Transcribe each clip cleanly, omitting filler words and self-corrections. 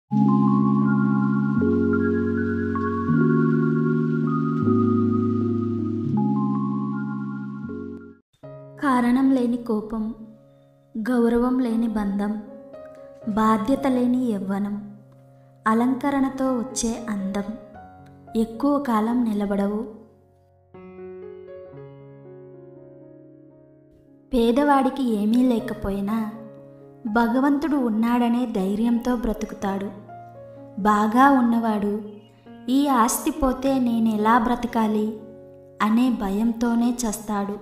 కారణం లేని కోపం, గౌరవం లేని బంధం, బాధ్యత లేని యవ్వనం, అలంకరణతో వచ్చే అందం ఎక్కువ కాలం నిలబడవు. పేదవాడికి ఏమీ లేకపోయినా భగవంతుడు ఉన్నాడనే ధైర్యంతో బ్రతుకుతాడు. బాగా ఉన్నవాడు ఈ ఆస్తి పోతే నేనెలా బ్రతకాలి అనే భయంతోనే చస్తాడు.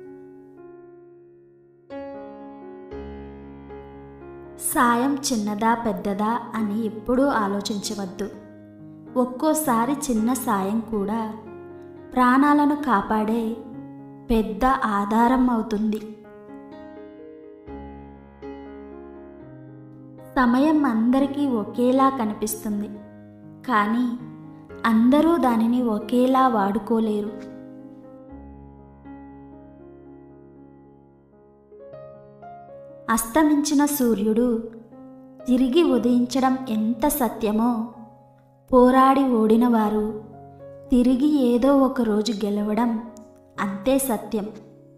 సాయం చిన్నదా పెద్దదా అని ఎప్పుడూ ఆలోచించవద్దు. ఒక్కోసారి చిన్న సాయం కూడా ప్రాణాలను కాపాడే పెద్ద ఆధారం అవుతుంది. సమయం అందరికీ ఒకేలా కనిపిస్తుంది, కానీ అందరూ దానిని ఒకేలా వాడుకోలేరు. అస్తమించిన సూర్యుడు తిరిగి ఉదయించడం ఎంత సత్యమో, పోరాడి ఓడినవారు తిరిగి ఏదో ఒక రోజు గెలవడం అంతే సత్యం.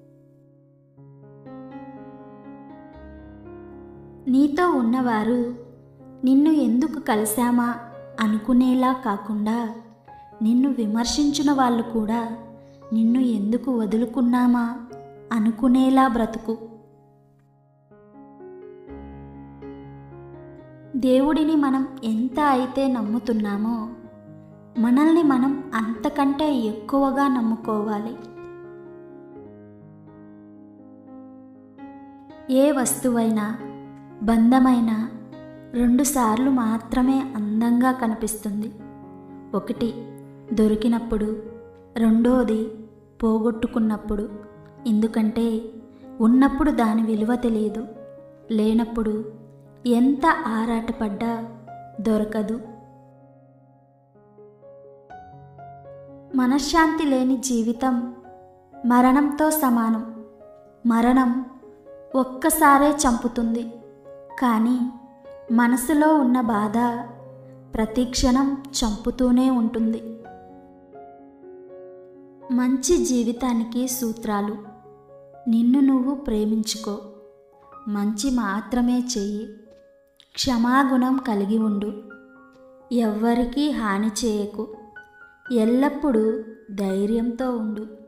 నీతో ఉన్నవారు నిన్ను ఎందుకు కలిశామా అనుకునేలా కాకుండా, నిన్ను విమర్శించిన వాళ్ళు కూడా నిన్ను ఎందుకు వదులుకున్నామా అనుకునేలా బ్రతుకు. దేవుడిని మనం ఎంత అయితే నమ్ముతున్నామో, మనల్ని మనం అంతకంటే ఎక్కువగా నమ్ముకోవాలి. ఏ వస్తువైనా బంధమైనా 2 సార్లు మాత్రమే అందంగా కనిపిస్తుంది. ఒకటి దొరికినప్పుడు, రెండోది పోగొట్టుకున్నప్పుడు. ఎందుకంటే ఉన్నప్పుడు దాని విలువ తెలియదు, లేనప్పుడు ఎంత ఆరాటపడ్డా దొరకదు. మనశ్శాంతి లేని జీవితం మరణంతో సమానం. మరణం ఒక్కసారే చంపుతుంది, కానీ మనసులో ఉన్న బాధ ప్రతి క్షణం చంపుతూనే ఉంటుంది. మంచి జీవితానికి సూత్రాలు: నిన్ను నువ్వు ప్రేమించుకో, మంచి మాత్రమే చెయ్యి, క్షమాగుణం కలిగి ఉండు, ఎవ్వరికీ హాని చేయకు, ఎల్లప్పుడూ ధైర్యంతో ఉండు.